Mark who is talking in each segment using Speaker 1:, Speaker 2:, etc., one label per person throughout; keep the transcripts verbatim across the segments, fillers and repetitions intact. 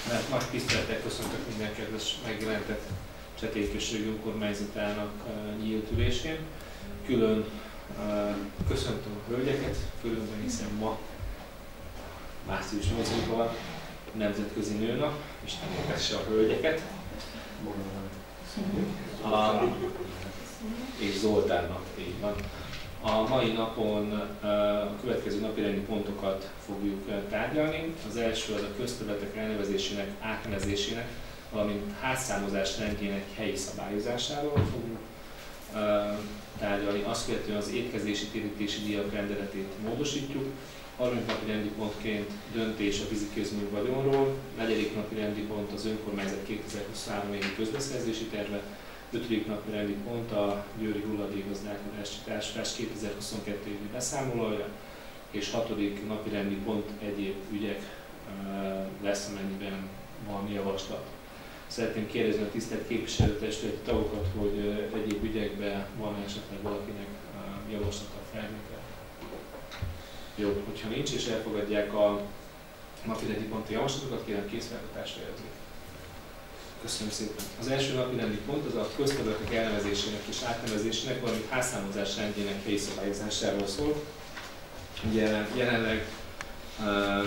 Speaker 1: Mert nagy tisztelettel köszöntök minden kedves megjelentett Csekély község önkormányzatának nyílt ülésén. Külön köszöntöm a hölgyeket, különben hiszen ma március nyolcadika van, Nemzetközi Nőnap, Isten éltesse a hölgyeket. A, és Zoltánnak, így van. A mai napon a következő napirendi pontokat fogjuk tárgyalni. Az első az a közterületek elnevezésének, átnevezésének, valamint házszámozás rendjének helyi szabályozásáról fogunk tárgyalni. Azt követően az étkezési térítési díjak rendeletét módosítjuk. Harmadik napi rendi pontként döntés a víziközmű vagyonról. Negyedik napi rendi pont az önkormányzat kétezer-huszonhárom évi közbeszerzési terve. Ötödik napi rendi pont a győri hulladékgazdálkodási társulás kétezer-huszonkettő évi beszámolója, és hatodik napi rendi pont egyéb ügyek lesz, amennyiben valami javaslat. Szeretném kérdezni a tisztelt képviselőtestületi tagokat, hogy egyéb ügyekben van esetleg valakinek javaslata, felvétel. Jó, hogyha nincs és elfogadják a napirendi ponti javaslatokat, kérem készfeltartásra jelezni. Köszönöm szépen. Az első napirendi pont az a közterületek elnevezésének és átnevezésének, valamint házszámozás rendjének helyi szabályozásáról szól. Ugye jelenleg uh,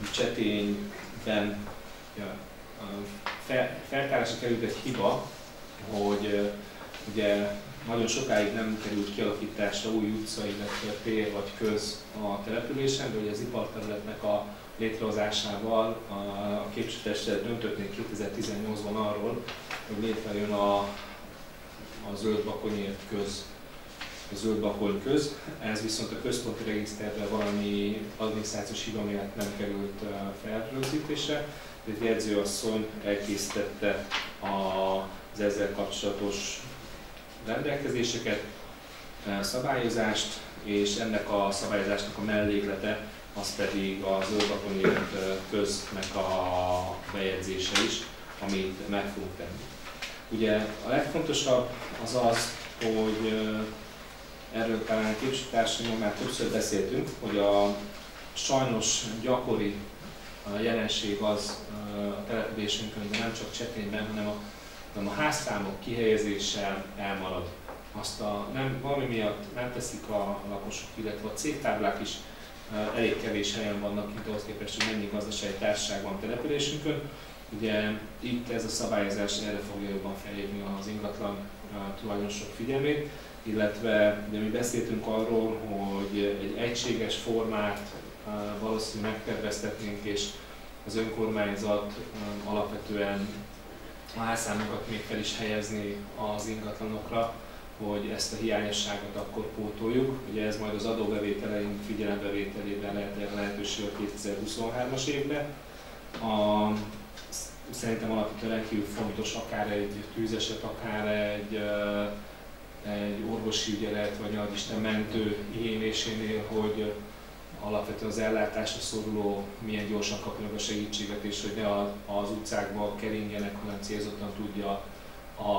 Speaker 1: Csetényben ja, uh, fel, feltárásra került egy hiba, hogy uh, ugye nagyon sokáig nem került kialakításra új utca, illetve tér vagy köz a településen, de ugye az iparterületnek a létrehozásával a képviselőtestület döntött még kétezer-tizennyolcban arról, hogy létrejön a, a zöldbakonyért köz, a zöldbakony köz. Ez viszont a központi regiszterben valami adminisztrációs hiba miatt nem került felrögzítésre. Egy jegyzőasszony elkészítette az ezzel kapcsolatos rendelkezéseket, szabályozást, és ennek a szabályozásnak a melléklete az pedig a zöldbakonyért köznek a bejegyzése is, amit meg fogunk tenni. Ugye a legfontosabb az az, hogy erről talán a képviselőtársaimmal már többször beszéltünk, hogy a sajnos gyakori jelenség az a településünkön, de nem csak Csetényben, hanem a, hanem a házszámok kihelyezéssel elmarad. Azt a, nem, valami miatt nem teszik a lakosok, illetve a cégtáblák is elég kevés helyen vannak, mint ahhoz képest, hogy mennyi gazdasági társaság van településünkön. Ugye itt ez a szabályozás erre fogja jobban felhívni az ingatlan tulajdonosok figyelmét, illetve ugye mi beszéltünk arról, hogy egy egységes formát valószínűleg megterveztetnénk, és az önkormányzat alapvetően a házszámokat még fel is helyezni az ingatlanokra, hogy ezt a hiányosságot akkor pótoljuk. Ugye ez majd az adóbevételeink figyelembevételében lehet erre lehetőség a kétezer-huszonhármas évben. A, szerintem alapvetően rendkívül fontos akár egy tűzeset, akár egy, egy orvosi ügyelet, vagy az Isten mentő igénylésénél, hogy alapvetően az ellátásra szoruló milyen gyorsan kapja meg a segítséget, és hogy ne az utcákba keringjenek, hanem célzottan tudja a,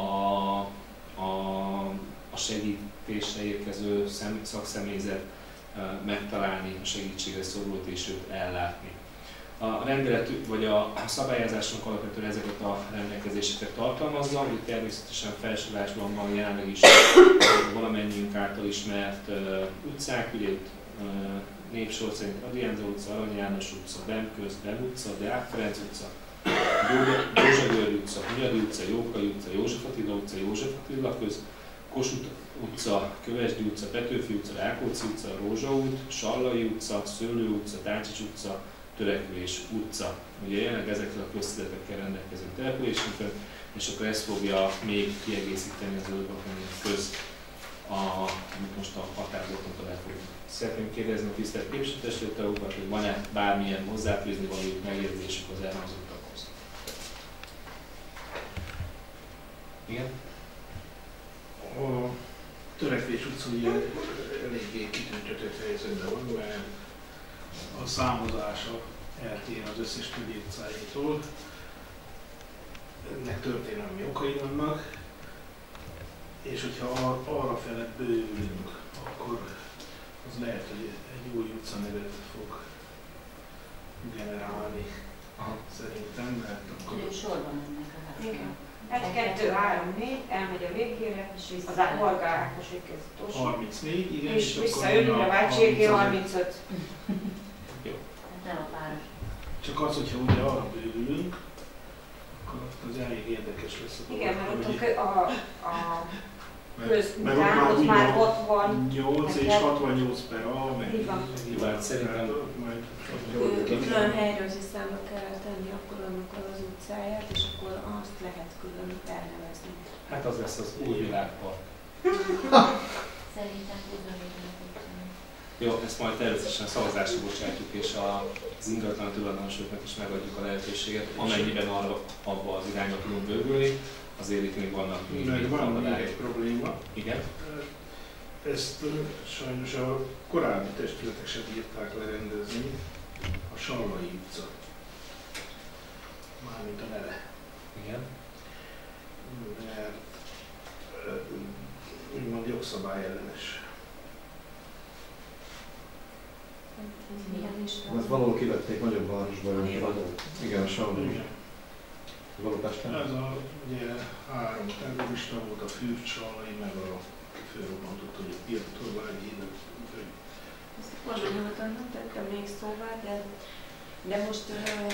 Speaker 1: a, a segítésre érkező szem, szakszemélyzet megtalálni a segítségre szorulót és őt ellátni. A rendelet vagy a szabályozásunk alapvetően ezeket a rendelkezéseket tartalmazza, hogy természetesen felsorolásban van jelenleg is valamennyiünk által ismert utcák, ugye népsor szerint Adriánza utca, Arany János utca, Bemköz, Bem utca, Deák Ferenc utca, Józsa György utca, Hunyadi utca, Jókai utca, József Attila utca, József Attila köz, Kossuth utca, Kövesdi utca, Petőfi utca, Rákóczi utca, Rózsa út, Sallai utca, Szőlő utca, Táncsics utca, Törekvés utca. Ugye jelenleg ezekkel a közterületekkel rendelkezünk településünkön, és akkor ezt fogja még kiegészíteni az zöldbakonyért köz, amit most a határozatokra lefogjuk. Szeretném kérdezni a tisztelt képviselőtestület tagokat, hogy van-e bármilyen hozzáfűzni való megjegyzésük az elhangzottakhoz. Igen?
Speaker 2: A Törekvés utca ugye eléggé kitüntetett helyzetben van, mert a számozása eltér az összes többi utcáitól. Ennek történelmi okai vannak, és hogyha arra fele bővülünk, akkor az lehet, hogy egy új utcanevet fog generálni. Aha. Szerintem, mert a
Speaker 3: sorban mennek a házba.
Speaker 4: Igen. egy, kettő, három, négy, elmegy a végére, és vissza az Varga Ákos végkező
Speaker 2: harmincnégy, igen.
Speaker 4: és visszaülünk a Vácséki harmincöt.
Speaker 1: Jó.
Speaker 3: Hát nem a páros.
Speaker 2: Csak az, hogyha ugye arra bővülünk, akkor az elég érdekes lesz.
Speaker 4: Igen, mert ott a, kö, a, a köz
Speaker 2: mert
Speaker 4: után, ott már ott van.
Speaker 2: nyolc és hatvannyolc per A, meg...
Speaker 4: Így van.
Speaker 1: Jó, hát szerintem
Speaker 5: Külön helyőrző számba kell tenni akkor annak az utcáját, és akkor azt lehet külön elnevezni.
Speaker 1: hát az lesz az új világpark.
Speaker 3: Szerintem ugyanúgy.
Speaker 1: Jó, ezt majd természetesen szavazásra bocsátjuk, és az ingatlan tulajdonosoknak is megadjuk a lehetőséget, amennyiben arra abba az irányba tudunk bővülni, azért itt még vannak még
Speaker 2: meg van még
Speaker 1: akadályok.
Speaker 2: egy probléma.
Speaker 1: Igen?
Speaker 2: Ezt sajnos a korábbi testületek sem bírták lerendezni, a Sallai utca. Mármint a neve.
Speaker 1: Igen.
Speaker 2: Mert úgymond jogszabály ellenes.
Speaker 5: Milyen is
Speaker 6: Ez valahol kivették nagyobb városban. Igen, a Sallai.
Speaker 2: Igen.
Speaker 6: Való Pesten.
Speaker 2: Ez a, ugye három terrorista volt, a Fürth, Sallai, meg a fölrobbantott, hogy a Pirtorvágyi,
Speaker 5: Ezt most nyugodtan nem tettem még szóvá, de, de most uh,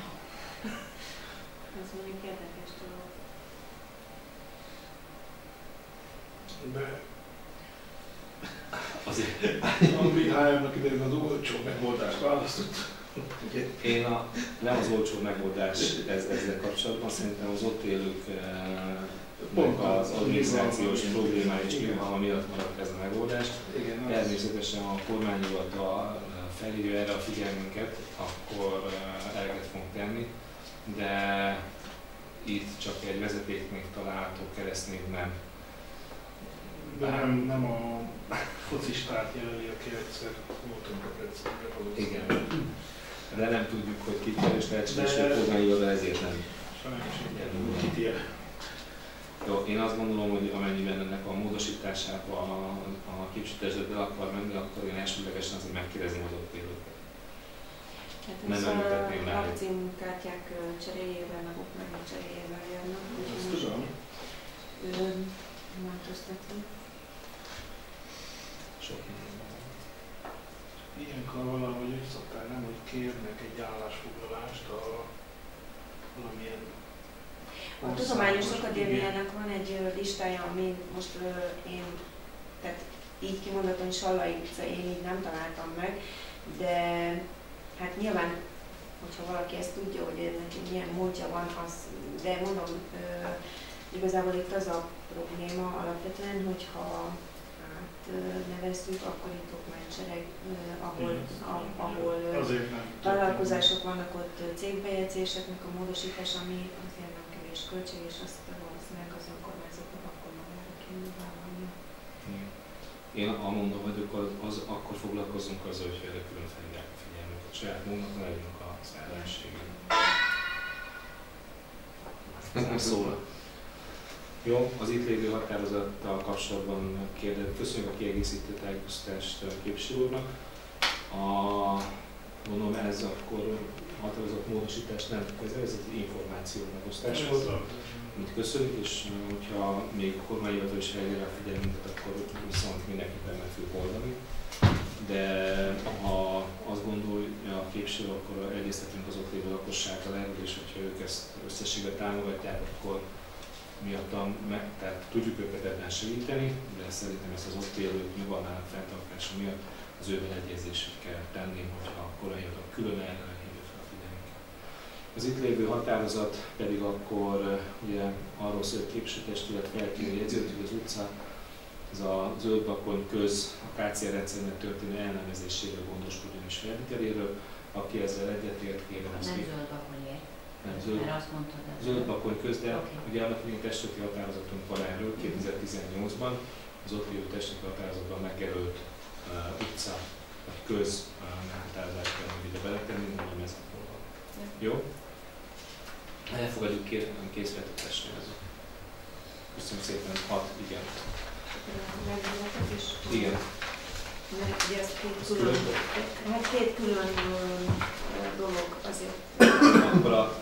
Speaker 5: ez mondjuk érdekes dolog.
Speaker 2: de
Speaker 1: Azért.
Speaker 2: a bé há em-nak idején az olcsó megoldást választott.
Speaker 1: Én a, nem az olcsó megoldás ez, ezzel kapcsolatban, szerintem az ott élők
Speaker 2: Pont
Speaker 1: az adminisztrációs
Speaker 2: igen.
Speaker 1: problémája és
Speaker 2: Igen.
Speaker 1: nyilván miatt maradt ez a megoldás.
Speaker 2: Igen, az-
Speaker 1: Természetesen a kormányhivatal felhívja erre a figyelmünket, akkor eleget fogunk tenni, de itt csak egy vezeték még található, keresztnév nem.
Speaker 2: De nem, nem a focistát jelöli, aki egyszer voltunk a Precimbe.
Speaker 1: Igen. De nem tudjuk, hogy ki kell, és lehetséges,
Speaker 2: De-
Speaker 1: hogy kormányhivatal ezért nem.
Speaker 2: Sajnos igen, kit ér.
Speaker 1: Jó, én azt gondolom, hogy amennyiben ennek a módosításába a, a képzőtestület el akar menni, akkor én elsődlegesen azért megkérdezem az ott élőket.
Speaker 5: Hát
Speaker 1: Nem
Speaker 5: ez
Speaker 1: említetném
Speaker 5: a
Speaker 1: már.
Speaker 5: vakcímkártyák ö, cseréjével, meg okmányok cseréjével jönnek. úgyhogy
Speaker 2: Ezt
Speaker 5: most,
Speaker 2: tudom.
Speaker 5: ö, változtatni.
Speaker 1: Sok minden.
Speaker 2: Ilyenkor valahogy úgy szokták, nem, hogy kérnek egy állásfoglalást a valamilyen
Speaker 5: A Tudományos Akadémiának van egy ö, listája, ami most ö, én, tehát így kimondottan Sallai utca, én így nem találtam meg, de hát nyilván, hogyha valaki ezt tudja, hogy ennek milyen módja van, az, de mondom, ö, igazából itt az a probléma alapvetően, hogyha átnevezzük, akkor itt okmánysereg, ahol, a- ahol ö,
Speaker 2: Azért nem.
Speaker 5: vállalkozások vannak, ott cégbejegyzéseknek a módosítás, ami azért nem kevés költség, és azt valószínűleg az önkormányzatnak akkor magára kell vállalni.
Speaker 1: Igen. Én amondó vagyok, az, az akkor foglalkozunk azzal, hogy erre külön felhívják a figyelmünket. Saját magunknak ne legyünk az ellenségünk. Szóval. Jó, az itt lévő határozattal kapcsolatban kérdez, köszönjük a kiegészítő tájékoztatást a képviselő úrnak. A, mondom, ez akkor határozat módosítást nem kezel, ez egy információ megosztás volt. Amit köszönjük, és hogyha még a kormányhivatal is felhívja a figyelmünket, akkor viszont mindenképpen meg fogjuk oldani. De ha azt gondolja a képviselő, akkor egyeztetünk az ott lévő lakossággal erről, és hogyha ők ezt összességben támogatják, akkor miattam meg, tehát tudjuk őket ebben segíteni, de szerintem ezt az ott élők nyugalmának fenntartása miatt az ő beleegyezését kell tenni, hogyha a kormányhivatal külön erre hívja fel a figyelmünket. Az itt lévő határozat pedig akkor ugye arról szól, hogy a képviselőtestület felkérő jegyzőt, hogy az utca, ez a Zöldbakony köz a ká cé er rendszernek történő elnevezéséről gondoskodjon és felviteléről. Aki ezzel egyetért, kérem
Speaker 3: Nem
Speaker 1: azt ki.
Speaker 3: zöld bakonyért,
Speaker 1: Nem zöld.
Speaker 3: mert azt mondtad. de-
Speaker 1: Zöldbakony köz, de
Speaker 3: Oké.
Speaker 1: ugye annak még testületi határozatunk van erről kétezer-tizennyolcban, az ott lévő testületi határozatban megjelölt uh, utca vagy köz uh, meghatározást kell majd ide beletenni, mondom ez akkor van. Jó? Elfogadjuk készfeltetésre ez. Köszönöm szépen, hat igen.
Speaker 5: Megvonatok is.
Speaker 1: Igen.
Speaker 5: Mert ugye ez két
Speaker 1: Ez
Speaker 5: külön,
Speaker 1: külön?
Speaker 5: hát két külön ö, dolog azért.
Speaker 1: Akkor a,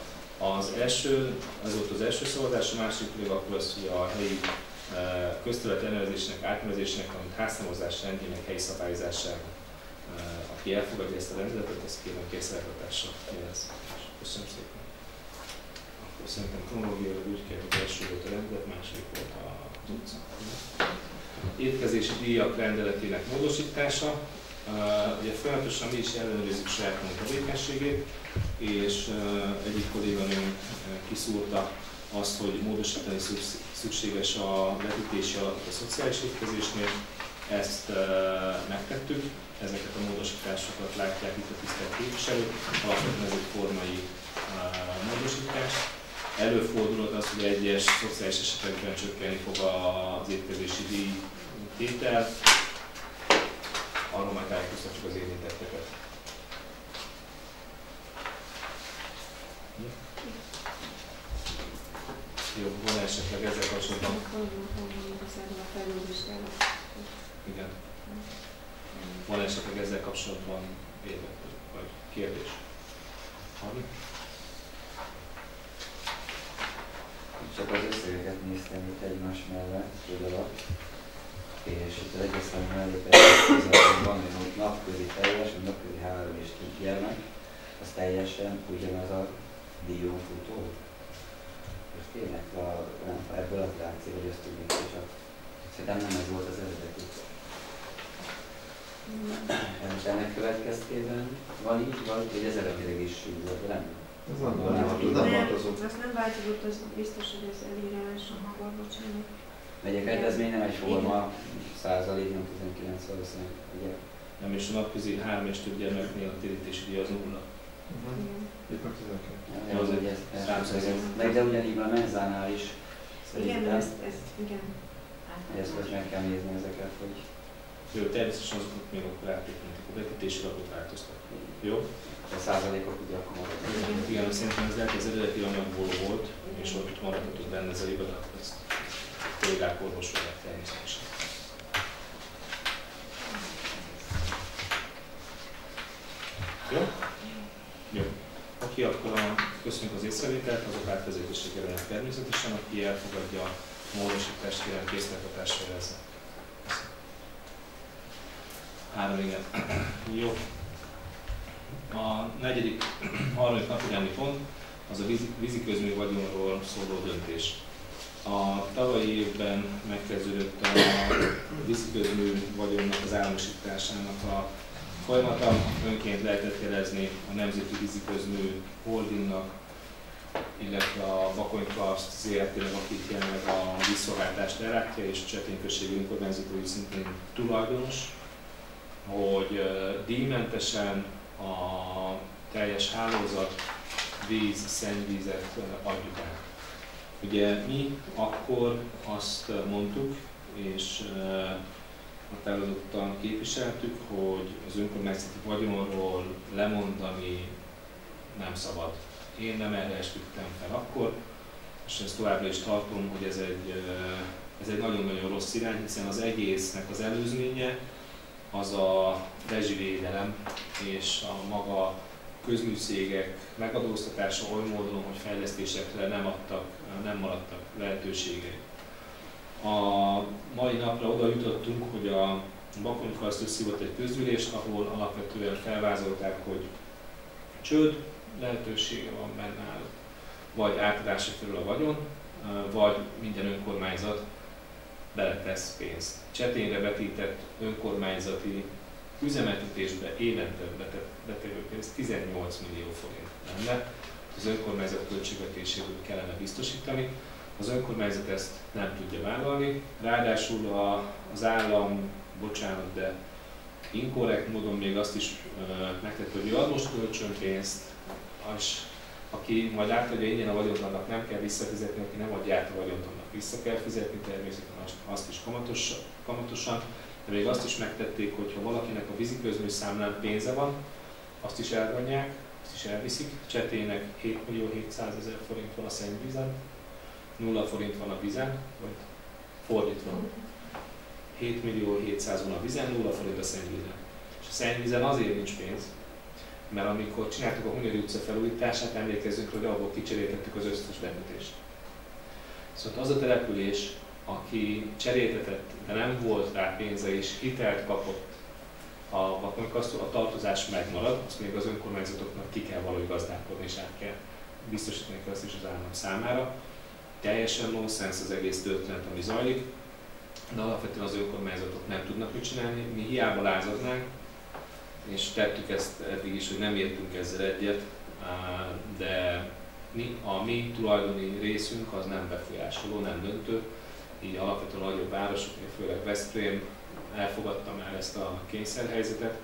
Speaker 1: Az első, ez volt az első szavazás, a másik pedig akkor az, hogy a helyi közterület elnevezésnek, átnevezésnek, amit házszámozás rendjének helyi szabályozására. Aki elfogadja ezt a rendeletet, ezt kérem készfeltartásra jelez. Köszönöm szépen. Akkor szerintem kronológiailag úgy kell, hogy első volt a rendelet, második volt az utca. Étkezési díjak rendeletének módosítása. Ugye folyamatosan mi is ellenőrizzük saját magunk tevékenységét, és egyik kolléganőnk kiszúrta azt, hogy módosítani szükséges a vetítési alapot a szociális étkezésnél. Ezt uh, megtettük, ezeket a módosításokat látják itt a tisztelt képviselők, alapvetően ez egy formai uh, módosítás. Előfordulhat az, hogy egyes szociális esetekben csökkenni fog az étkezési díj tétel, arról már tájékoztatjuk az érintetteket. Jó, van esetleg ezzel kapcsolatban? Igen. Van esetleg ezzel kapcsolatban érve, vagy kérdés? Harmi?
Speaker 7: Csak az összegeket néztem itt egymás mellett, tudod, és itt az egyes szám mellé pedig van, hogy napközi teljes, vagy napközi három és több gyermek, az teljesen ugyanaz a díjon futó. Most tényleg a, nem, ebből az látszik, hogy ezt tudjuk, csak szerintem nem ez volt az eredeti. És ennek következtében van így, vagy hogy ez eredetileg is így volt, nem?
Speaker 6: Ez nem változott, nem változott.
Speaker 5: Azt nem változott, az biztos, hogy ez elírás, akkor bocsánat.
Speaker 7: Megy a kedvezmény nem egyforma, százalék, nem tizenkilenc valószínűleg, ugye?
Speaker 1: Nem, és a napközi három és több gyermeknél a térítési díj az nulla.
Speaker 6: Itt meg tizenkét.
Speaker 7: Ja, az, hogy ez, ez, ez, meg de ugyanígy van a menzánál is.
Speaker 5: Igen, ezt, ezt, igen.
Speaker 7: Ezt most meg kell nézni ezeket, hogy...
Speaker 1: Jó, természetesen azokat még akkor átépítik, a vetítési lapot változtatni. Jó?
Speaker 7: A százalékok ugye akkor maradnak.
Speaker 1: Igen, szerintem ez lehet, az eredeti anyagból volt, és ott maradhatott benne ez a hiba, de ezt kollégák orvosolják természetesen. Jó? Jó. Aki akkor a, köszönjük az észrevételt, azok átvezetésre kerülnek természetesen, aki elfogadja a módosítást, kérem készfeltartásra jelezze. Három igen. Jó. A negyedik, harmadik napirendi pont az a víziközmű vagyonról szóló döntés. A tavalyi évben megkezdődött a víziközmű vagyonnak az államosításának a folyamata. Önként lehetett jelezni a Nemzeti Víziközmű Holdingnak, illetve a Bakony-Karst zé er té-nek, akik jelenleg a vízszolgáltást ellátja, és a Csetény községi önkormányzatai szintén tulajdonos, hogy díjmentesen a teljes hálózat víz, szennyvízet adjuk át. Ugye mi akkor azt mondtuk, és határozottan képviseltük, hogy az önkormányzati vagyonról lemondani nem szabad. Én nem erre esküdtem fel akkor, és ezt továbbra is tartom, hogy ez egy, ez egy nagyon-nagyon rossz irány, hiszen az egésznek az előzménye az a rezsivédelem és a maga közműcégek megadóztatása oly módon, hogy fejlesztésekre nem, adtak, nem maradtak lehetőségei. A mai napra oda jutottunk, hogy a Bakony-Karst összehívott egy közgyűlést, ahol alapvetően felvázolták, hogy csőd lehetősége van benne, vagy átadásra kerül a vagyon, vagy minden önkormányzat beletesz pénzt. Csetényre vetített önkormányzati üzemeltetésbe évente betevő pénz tizennyolc millió forint lenne. Az önkormányzat költségvetéséből kellene biztosítani. Az önkormányzat ezt nem tudja vállalni, ráadásul az állam, bocsánat, de inkorrekt módon még azt is megtett, hogy ő ad most kölcsönpénzt, és aki majd átadja ingyen a vagyont, annak nem kell visszafizetni, aki nem adja át a vagyont, annak vissza kell fizetni, természetesen azt is kamatos, kamatosan, de még azt is megtették, hogy ha valakinek a víziközmű számlán pénze van, azt is elvonják, azt is elviszik. Csetének hét millió hétszázezer forint van a szennyvízen, nulla forint van a vízen, vagy fordítva. hét millió hétszáz van a vízen, nulla forint a szennyvízen. És a szennyvízen azért nincs pénz, Mert amikor csináltuk a Hunyadi utca felújítását, emlékezzünk, hogy abból kicseréltettük az összes bekötést. Szóval az a település, aki cseréltetett, de nem volt rá pénze és hitelt kapott, a, a tartozás megmarad, azt még az önkormányzatoknak ki kell valahogy gazdálkodni, és át kell biztosítani azt is az állam számára. Teljesen nonsens az egész történet, ami zajlik, de alapvetően az önkormányzatok nem tudnak mit csinálni, mi hiába lázadnánk, és tettük ezt eddig is, hogy nem értünk ezzel egyet, de mi, a mi tulajdoni részünk az nem befolyásoló, nem döntő, így alapvetően a nagyobb városok, főleg Veszprém elfogadta már ezt a kényszerhelyzetet,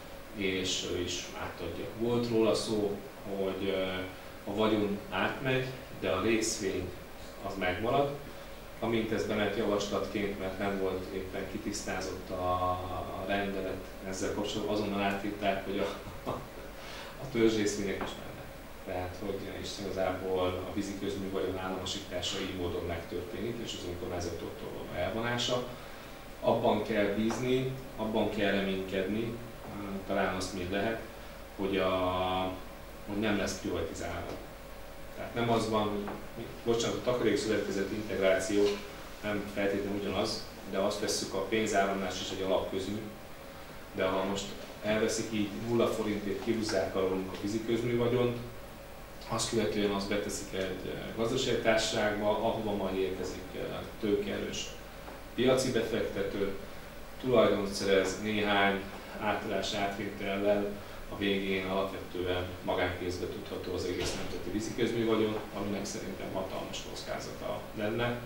Speaker 1: és ő is átadja. Volt róla szó, hogy a vagyon átmegy, de a részvény az megmarad. Amint ez bement javaslatként, mert nem volt éppen kitisztázott a, a rendelet ezzel kapcsolatban, azonnal átírták, hogy a, a, a törzsrészvények is mennek. Tehát, hogy és igazából a vízi közmű vagyon államosítása így módon megtörténik, és az önkormányzatoktól való elvonása. Abban kell bízni, abban kell reménykedni, talán azt még lehet, hogy, a, hogy nem lesz privatizálva. Tehát nem az van, hogy, bocsánat, a takarékszövetkezeti integráció nem feltétlenül ugyanaz, de azt vesszük, a pénzáramlás is egy alapközmű, de ha most elveszik így nulla forintért, kihúzzák alólunk a víziközmű vagyont, azt követően azt beteszik egy gazdaságtársaságba, ahova majd érkezik tőkeerős piaci befektető, tulajdont szerez néhány átadás átvétellel, a végén alapvetően magánkézbe tudható az egész nemzeti víziközmű vagyon, aminek szerintem hatalmas kockázata lenne.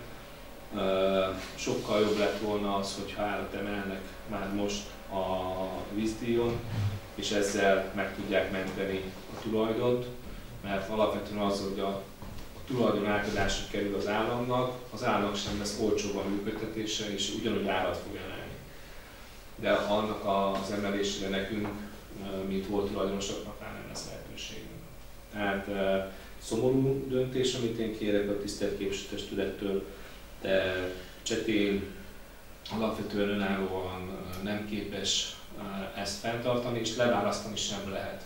Speaker 1: Sokkal jobb lett volna az, hogyha árat emelnek már most a vízdíjon, és ezzel meg tudják menteni a tulajdont, mert alapvetően az, hogy a tulajdon átadásra kerül az államnak, az államnak sem lesz olcsóbb a működtetése, és ugyanúgy árat fog emelni. De annak az emelésére nekünk, mint volt tulajdonosoknak, már nem lesz lehetőségünk. Tehát szomorú döntés, amit én kérek a tisztelt képviselőtestülettől, de Csetén alapvetően önállóan nem képes ezt fenntartani, és leválasztani sem lehet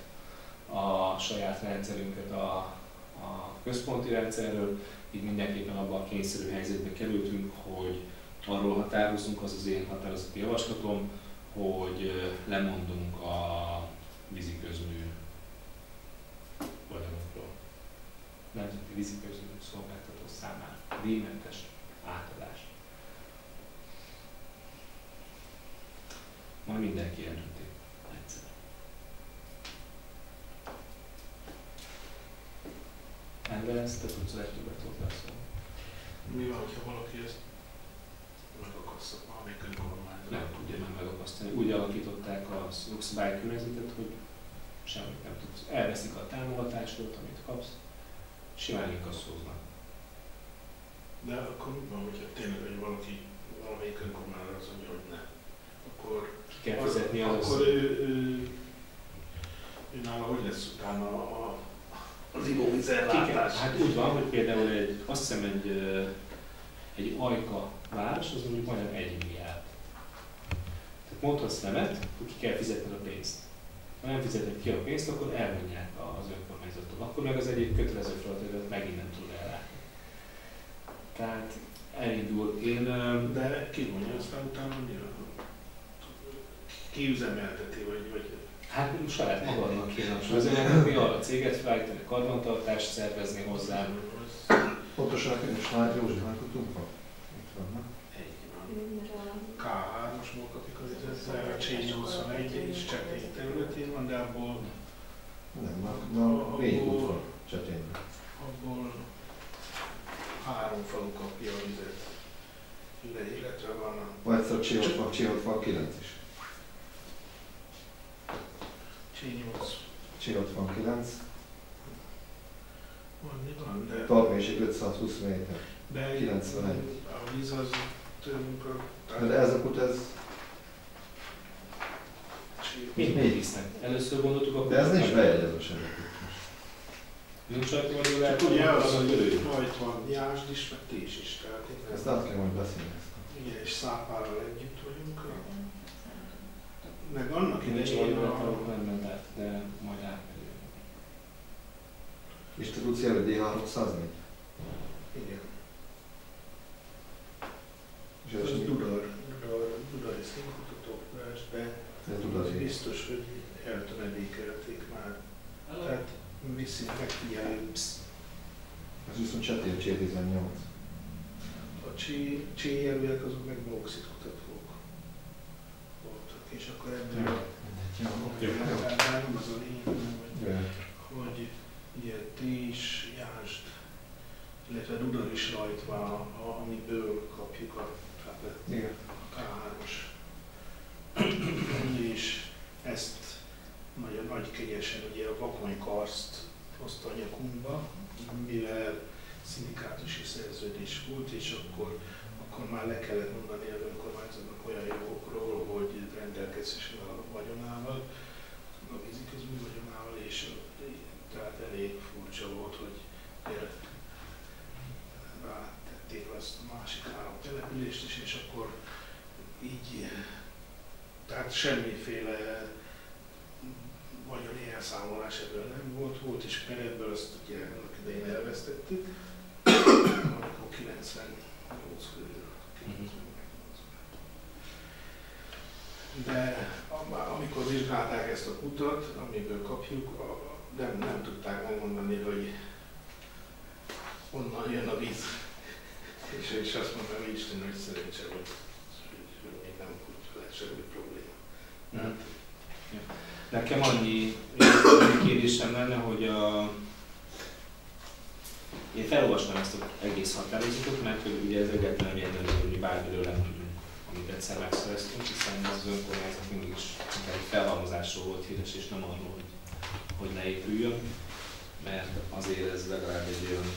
Speaker 1: a saját rendszerünket a, a központi rendszerről, így mindenképpen abban a kényszerű helyzetbe kerültünk, hogy arról határozunk, az az én határozati javaslatom, hogy lemondunk a víziközmű vagyonokról. Nemzeti víziközmű szolgáltató számára díjmentes átadás. Majd mindenki eldönti egyszer. Ember, ezt te tudsz legtöbbet hozzászólni.
Speaker 2: Mi van, ha valaki ezt megakasztja, valamelyik önkormányzat?
Speaker 1: Nem tudja nem megakasztani. Úgy alakították a jogszabálykörnyezetet, hogy semmit nem tudsz. Elveszik a támogatásodat, amit kapsz, simán inkasszóznak.
Speaker 2: De akkor mi van, hogyha tényleg, hogy valaki valamelyik önkormányzat azt mondja, hogy ne, akkor
Speaker 1: Ki kell fizetni az...
Speaker 2: Akkor ő, ő, ő nála hogy lesz utána a, az ivóvízellátás?
Speaker 1: Hát úgy van, hogy például egy, azt hiszem egy, egy Ajka város, az mondjuk majdnem egy milliárd. Tehát mondhatsz nemet, hogy ki kell fizetned a pénzt. Ha nem fizeted ki a pénzt, akkor elmondják az önkormányzattól. Akkor meg az egyik kötelező feladatot megint nem tud ellátni. Tehát elindul. Én...
Speaker 2: De ki mondja aztán utána, hogy ki üzemelteti, vagy, vagy...
Speaker 1: Hát saját magadnak kéne üzemeltetni, arra céget felállítani, karbantartást szervezni hozzá.
Speaker 6: Pontosan nekünk most már Józsi Hajkutunk van? Itt van, nem?
Speaker 2: K hármas munkatik az ezzel, a Csény nyolcvanegy és Csetény területén van, de abból...
Speaker 6: Nem, már négy út van Csetényben.
Speaker 2: Abból három falu kapja a vizet. De illetve van a...
Speaker 6: Vagy egyszer Csiholt Csiholt van kilenc is.
Speaker 2: Csény nyolc.
Speaker 6: Csiholt van kilenc.
Speaker 2: Van, mi van, de...
Speaker 6: Talpmélység ötszázhúsz méter.
Speaker 2: De
Speaker 6: kilencvenegy.
Speaker 2: A víz az tőlünk a...
Speaker 6: De ez a kut, ez...
Speaker 1: Mit még hisznek? Először gondoltuk, akkor...
Speaker 6: De ez nincs bejegyezve semmi.
Speaker 1: Nincs rajta, vagy lehet,
Speaker 2: Ugye az,
Speaker 1: az a
Speaker 2: hogy rajt van Jászd is, meg Tés is. Tehát
Speaker 6: Ezt át kell majd beszélni.
Speaker 2: igen, és Szápárral együtt vagyunk. Meg annak
Speaker 1: Nincs
Speaker 2: idején
Speaker 1: olyan,
Speaker 2: a...
Speaker 1: nem ment át, de majd átmegyünk.
Speaker 6: És te tudsz jelölni D háromszáznégy?
Speaker 2: Igen.
Speaker 6: És
Speaker 2: Ez
Speaker 6: ez
Speaker 2: Dudar, Dudar, Dudai színkutatókás, de
Speaker 6: Dudai.
Speaker 2: biztos, hogy eltöredékelték már. Tehát viszi, megfigyelő.
Speaker 6: Ez viszont Csetér C tizennyolc.
Speaker 2: A cséjelőek azok meg bauxit kutatók voltak, és akkor ebben nem az a lényeg, hogy, hogy ugye Tés, Jást, illetve Dudar is rajtva, amiből kapjuk a, a ká hármas. És ezt nagyon nagy kegyesen ugye a Vakony karszt hozta a nyakunkba, mivel szindikátusi szerződés volt, és akkor, akkor már le kellett mondani az önkormányzatnak olyan jogokról, hogy rendelkezhessen a vagyonával, a víziközmű vagyonával, és tehát elég furcsa volt, hogy rátették azt a másik három települést is, és akkor így, tehát semmiféle vagyoni elszámolás ebből nem volt, volt is per ebből, azt ugye annak idején elvesztettük, akkor kilencvennyolc körül. De amikor vizsgálták ezt a kutat, amiből kapjuk, nem, nem tudták megmondani, hogy honnan jön a víz. És, és azt mondtam, hogy Isten nagy szerencse, hogy még nem lehet semmi probléma.
Speaker 1: Mm. Nekem annyi kérdésem lenne, hogy a... én felolvastam ezt az egész határozatot, mert hogy ugye ez egyáltalán jelentő, hogy bármiről nem tudunk, amit egyszer megszereztünk, hiszen az önkormányzat mindig is egy felhalmozásról volt híres, és nem arról, hogy, hogy ne épüljön, mert azért ez legalább egy olyan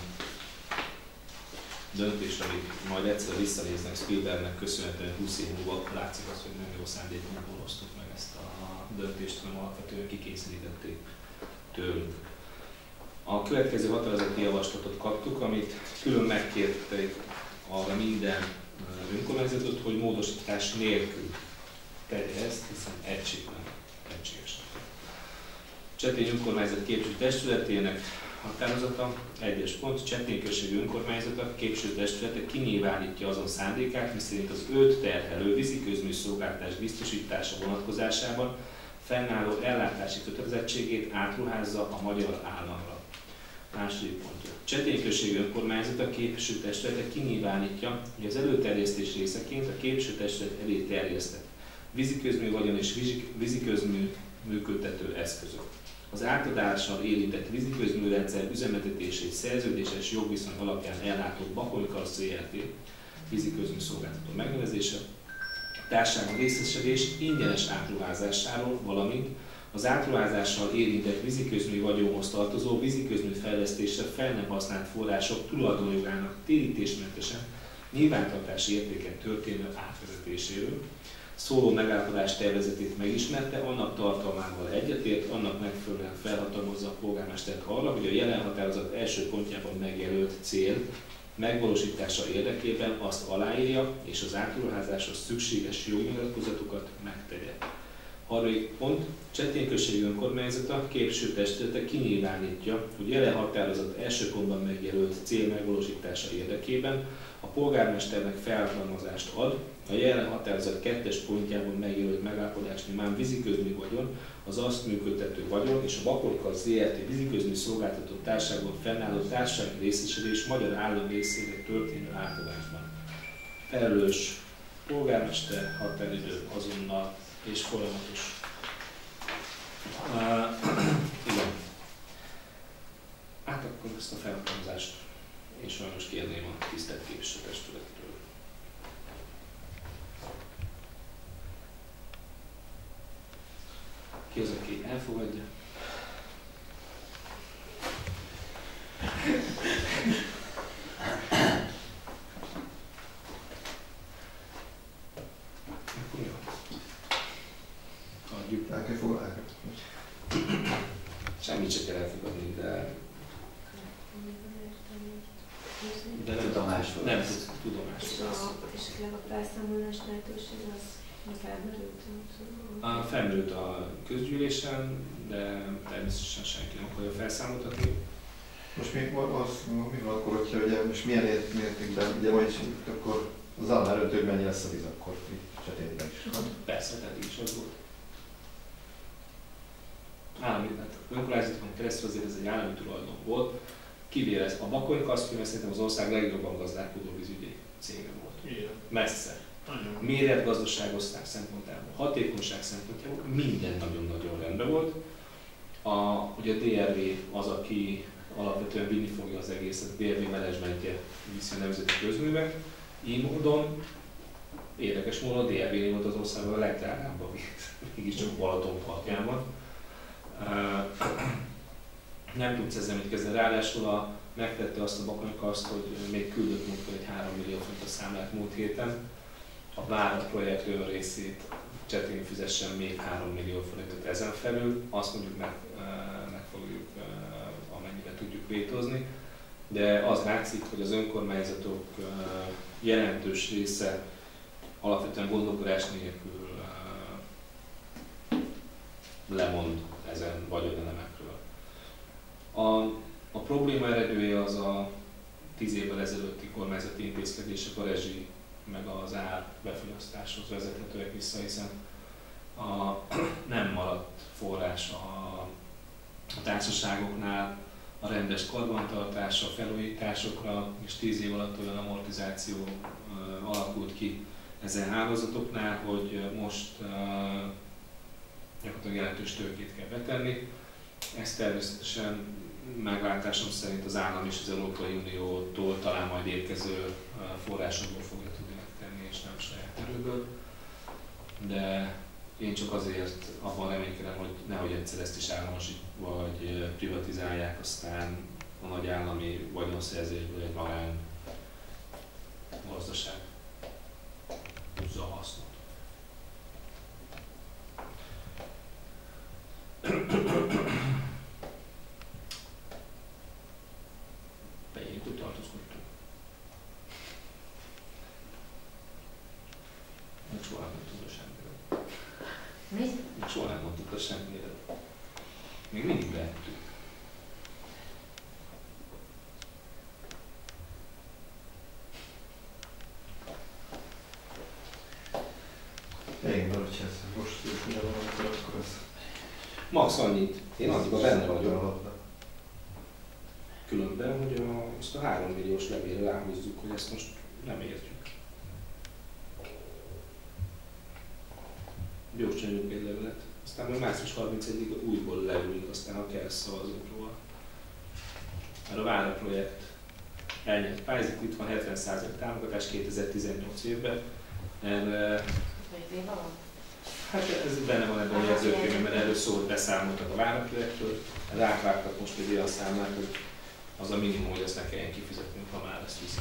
Speaker 1: döntés, amit majd egyszer visszanéznek Spielbergnek köszönhetően húsz év múlva látszik az, hogy nem jó szándékból hoztuk meg ezt a döntést, hanem alapvetően kikényszerítették tőlünk. A következő határozati javaslatot kaptuk, amit külön megkérték arra minden önkormányzatot, hogy módosítás nélkül tegye ezt, hiszen egységben, egységesen. Csetén önkormányzat képző testületének határozata, egyes pont, Csetén községi önkormányzata képviselőtestülete kinyilvánítja azon szándékát, miszerint az őt terhelő víziközmű szolgáltatás biztosítása vonatkozásában fennálló ellátási kötelezettségét átruházza a magyar államra. Második pontja. Csetén községi önkormányzata képviselőtestülete kinyilvánítja, hogy az előterjesztés részeként a képviselőtestület elé terjesztett víziközmű vagyon és víziközmű működtető eszközök. Az átadással érintett víziközműrendszer üzemeltetését szerződéses jogviszony alapján ellátott Bakony Karsz Zrt. Víziközmű szolgáltató megnevezése, társasági részesedés ingyenes átruházásáról, valamint az átruházással érintett víziközmű vagyonhoz tartozó víziközmű fejlesztésre fel nem használt források tulajdonjogának térítésmentesen nyilvántartási értéken történő átvezetéséről, szóló megállapodás tervezetét megismerte, annak tartalmával egyetért, annak megfelelően felhatalmazza a polgármestert arra, hogy a jelen határozat első pontjában megjelölt cél megvalósítása érdekében azt aláírja, és az átruházáshoz szükséges jognyilatkozatokat megtegye. Harmadik pont. Csetén községi önkormányzata képviselőtestülete kinyilvánítja, hogy jelen határozat első pontban megjelölt cél megvalósítása érdekében a polgármesternek felhatalmazást ad, a jelen határozat kettes pontjában megjelölt megállapodás nyomán víziközmű vagyon, az azt működtető vagyon és a Bakony Karsz Zrt. Víziközmű szolgáltató társaságban fennálló társasági részesedés magyar állam részére történő átadásban. Felelős polgármester, határidő azonnal és folyamatos. Uh, igen. Hát akkor ezt a felhatalmazást én sajnos kérném a tisztelt képviselőtestülettől. Ki az, aki elfogadja? Akkor jó. Adjuk.
Speaker 6: El kell fogadni.
Speaker 1: Semmit se kell elfogadni, de... de nem
Speaker 7: Tudomásul
Speaker 1: Nem
Speaker 7: lesz.
Speaker 1: tud- tudomásul
Speaker 5: És
Speaker 1: lesz.
Speaker 5: a, esetleg a felszámolás lehetőség az, az felmerült.
Speaker 1: A felmerült a közgyűlésen, de természetesen senki nem akarja felszámoltatni.
Speaker 6: Most még az, mi van akkor, hogyha ugye, most milyen ért- mértékben, ugye majd akkor az állam előtt, hogy mennyi lesz a víz akkor itt Csetétben is.
Speaker 1: Persze, eddig is az volt. Állami, hát önkormányzatokon keresztül azért ez egy állami tulajdon volt, kivéve ez a Bakony-Kaszpi, mert szerintem az ország legjobban gazdálkodó vízügyi cége volt.
Speaker 2: Igen.
Speaker 1: Messze.
Speaker 2: Nagyon.
Speaker 1: Méretgazdaságosztás szempontjából, hatékonyság szempontjából minden nagyon-nagyon rendben volt. A, ugye a dé er vé az, aki alapvetően vinni fogja az egészet, dé er vé menedzsmentje viszi a nemzeti közművek. Így módon, érdekes módon a dé er vé volt az országban a legdrágább a víz, mégiscsak Balaton partjában. Nem tudsz ezzel mit kezdeni, ráadásul a, megtette azt a Bakony-Karszt, hogy még küldött munkra egy három millió forintos számlát múlt héten. A Vára projekt ön részét Csetén fizessen még három millió forintot ezen felül, azt mondjuk meg, meg fogjuk, amennyiben tudjuk vétózni. De az látszik, hogy az önkormányzatok jelentős része alapvetően gondolkodás nélkül lemond ezen vagyonelemekről. A, a probléma eredője az a tíz évvel ezelőtti kormányzati intézkedések, a rezsi meg az ár befogyasztáshoz vezethetőek vissza, hiszen a, nem maradt forrás a, a társaságoknál a rendes karbantartásra, felújításokra, és tíz év alatt olyan amortizáció uh, alakult ki ezen hálózatoknál, hogy most uh, gyakorlatilag jelentős tőkét kell betenni. Ezt természetesen meglátásom szerint az állam és az Európai Uniótól talán majd érkező forrásokból fogja tudni megtenni, és nem saját erőből. De én csak azért abban reménykedem, hogy nehogy egyszer ezt is államosít, vagy privatizálják, aztán a nagy állami vagyonszerzésből egy magán gazdaság húzza a hasznot. Beírtuk, tartózkodtunk. Még soha nem tudta semmire.
Speaker 3: Mit?
Speaker 1: Még soha nem tudta semmire. Még mindig lehettük.
Speaker 6: Igen, de hogyha ez most ugye van, akkor akkor ez...
Speaker 1: Max annyit. Én annyiban benne vagyok. Különben, hogy a, ezt a három milliós levélre ráhúzzuk, hogy ezt most nem értjük. Gyors nyomjuk egy levelet, aztán majd március harmincegyedikéig újból leülünk, aztán ha kell szavazunk róla. Mert a Vára projekt elnyert pályázat, itt van hetven százalék támogatás kétezer-tizennyolc évben. Erre, hát ez benne van ebben a jegyzőkönyvben, mert erről szólt, beszámoltak a Vára projektről, rávágtak most egy olyan számlát, hogy az a minimum, hogy ezt ne kelljen kifizetnünk, ha már ezt viszik.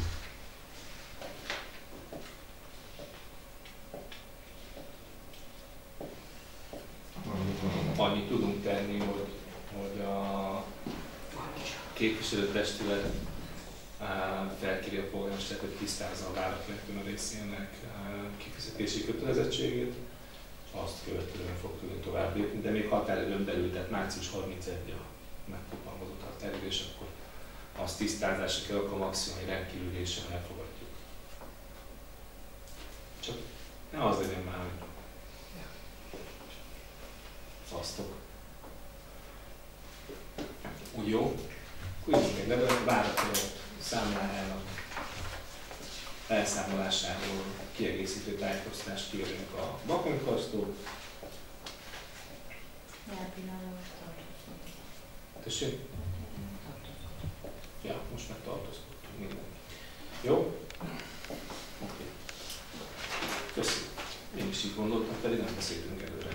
Speaker 1: Annyit tudunk tenni, hogy, hogy a képviselőtestület felkéri a polgármestert, hogy tisztázza a Vára projektben a részének kifizetési kötelezettségét, azt követően fog tudni tovább lépni, de még határidőn belül, tehát március harmincegyedike a megkupangozott határidő, és akkor azt tisztázásra kell, akkor maximum egy rendkívülésen elfogadjuk. Csak ne az legyen már, hogy fasztok. Úgy jó? Úgy még legalább váratlanul számlájának elszámolásáról kiegészítő tájékoztást kérünk a Bakony-Karsztól. Tessék? Ja, most már tartózkodtunk mindenki. Jó? Oké. Okay. Köszönöm. Én is így gondoltam, pedig nem beszéltünk előre.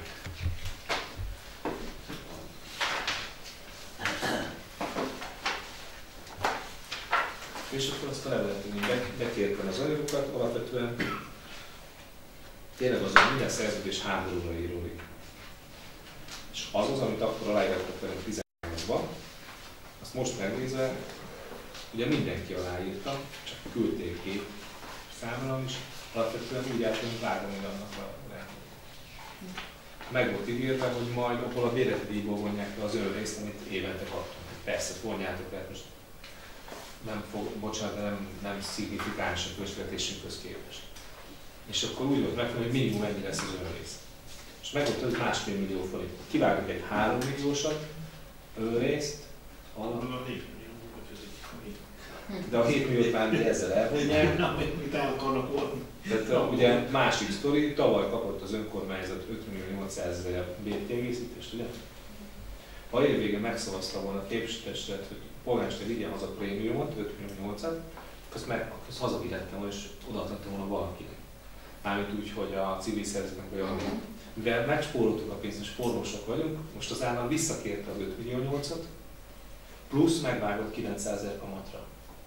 Speaker 1: És akkor azt a levelet be, bekértem az anyagokat, alapvetően tényleg az, hogy minden szerződés háborúra íródik. És az az, amit akkor aláírtak velünk tizennyolcban, azt most megnézve, ugye mindenki aláírta, csak küldték ki számra is, alapvetően úgy állt, hogy vágani annak a lehetőt. Meg volt ígérve, hogy majd abból a véletlenül vonják le az ön részt, amit évente kaptunk. Persze, vonjátok, lehet most nem fog, bocsánat, de nem, nem szignifikáns a költségvetésünkhöz képest. És akkor úgy volt meg, hogy minimum mennyi lesz az önrész. És megmondta, hogy másfél millió forint. Kivágunk egy három milliósat önrészt,
Speaker 2: A hét millió,
Speaker 1: de a hét milliót már ezzel elvonják.
Speaker 2: mit el akarnak volna.
Speaker 1: Tehát ugye másik sztori, tavaly kapott az önkormányzat öt millió nyolcszázezer bé kiegészítést, ugye? Ha év végén megszavazta volna a képviselőtestület, hogy a polgármester vigyen haza a prémiumot, öt millió nyolcat, azt meg azt hazavihettem volna, és odaadhattam volna valakinek. Mármint úgy, hogy a civil szervezetnek vagy valami. Mivel megspóroltuk a pénzt, és forrósak vagyunk, most az állam visszakérte az öt millió nyolcat, plusz megvágott kilencszázezer kamatra.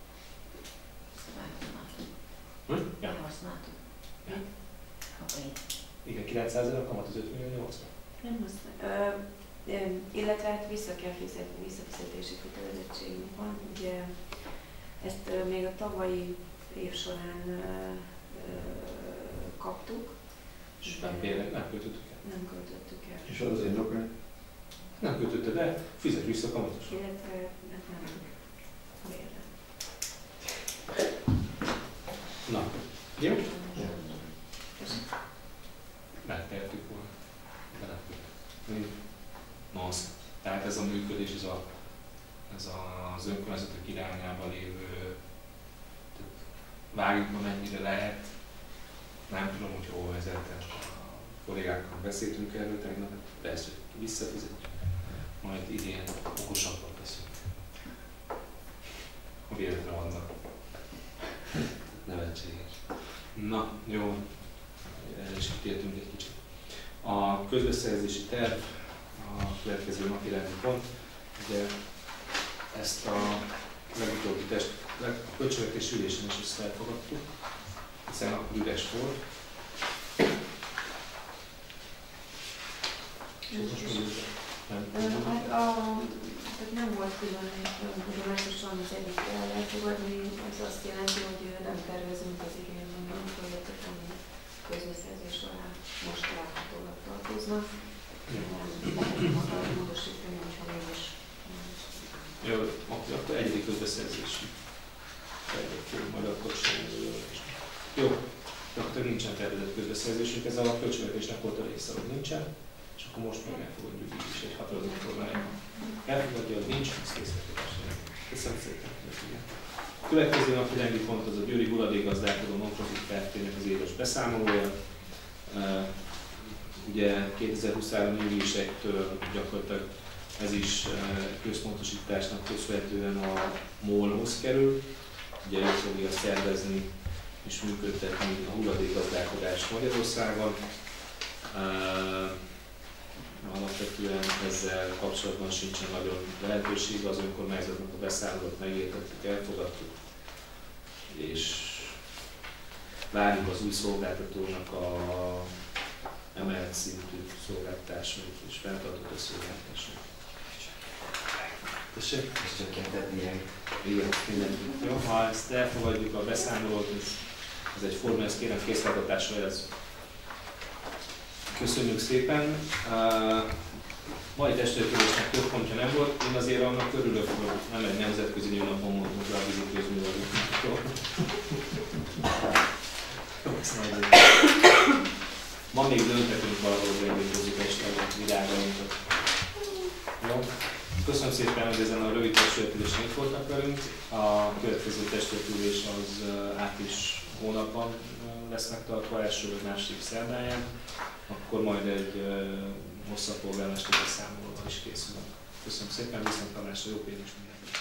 Speaker 1: Hm? Ja.
Speaker 3: Nem használtuk.
Speaker 1: Ja.
Speaker 3: Akkor így.
Speaker 1: Igen, kilencszázezer a kamat az öt millió nyolcra.
Speaker 5: Nem használ. Ö, ö, illetve hát vissza kell fizetni, visszafizetési kötelezettségünk van. Ugye ezt ö, még a tavalyi év során ö, ö, kaptuk.
Speaker 1: És nem bérleg, nem költöttük el.
Speaker 5: Nem költöttük el.
Speaker 6: És az az indokolni?
Speaker 1: Nem költötted, de fizet vissza kamatosan.
Speaker 5: Illetve hát nem bérle.
Speaker 1: Na, jó?
Speaker 6: Ja.
Speaker 1: Megtehetjük volna. De nem. Nonsense. Tehát ez a működés, ez, a, ez az önkormányzatok irányában lévő, tehát vágjuk ma mennyire lehet. Nem tudom, hogy hol vezetett. A kollégákkal beszéltünk erről tegnap, persze, hogy visszafizetjük. Majd idén okosabbak leszünk. Ha véletlenül vannak. Nevetséges. Na, jó. Erre is kitértünk egy kicsit. A közbeszerzési terv, a következő napi rendi pont. Ugye ezt a legutóbbi test, a költségvetési ülésen is ezt elfogadtuk, hiszen akkor üres volt. Nem,
Speaker 5: Hát a, tehát nem volt külön tudományosan az egyik el elfogadni, ez azt jelenti, hogy nem tervezünk az idejében olyan projektet, ami közbeszerzés alá most láthatólag tartoznak. Nem lehet maga módosítani, hogyha mégis.
Speaker 1: Jó, akkor egyedik közbeszerzési tervet fogunk majd akkor sem előolvasni. Jó, akkor nincsen tervezett közbeszerzésünk, ez a költségvetésnek volt a része, hogy nincsen, és akkor most meg elfogadjuk így is egy határozat formájában. Elfogadja, hogy nincs, ezt részletesen. Köszönöm szépen. A következő napi rendi pont az a Győri Hulladékgazdálkodó Non-Profit Kft-nek az éves beszámolója. Uh, ugye kétezer-huszonhárom július elsejétől gyakorlatilag ez is uh, központosításnak köszönhetően a MOL-hoz kerül. Ugye ő fogja szervezni és működtetni a hulladékgazdálkodást Magyarországon. Uh, alapvetően ezzel kapcsolatban sincsen nagyon lehetőség, az önkormányzatnak a beszámolót megértettük, elfogadtuk, és várjuk az új szolgáltatónak a emelt szintű szolgáltatásait és fenntartott szolgáltatásait. Tessék?
Speaker 7: És csökkentett ilyen riadsz mindenki.
Speaker 1: Jó, ha ezt elfogadjuk a beszámolót, ez, ez egy forma, ezt kérem készletetásra ez. Köszönjük szépen. Uh, mai testületülésnek több pontja nem volt, én azért annak örülök, hogy nem egy nemzetközi nőnapon mondtunk rá a vízi közművelőknek. Ma még döntetünk arról, hogy elvégezzük este a világainkat. Jó? Köszönöm szépen, hogy ezen a rövid testületülésen itt voltak velünk. A következő testületülés az április hónapban lesz megtartva, első vagy második szerdáján. Akkor majd egy uh, hosszabb polgármesteri beszámolóval is készülünk. Köszönöm szépen, viszontlátásra, jó pénzt mindenkinek!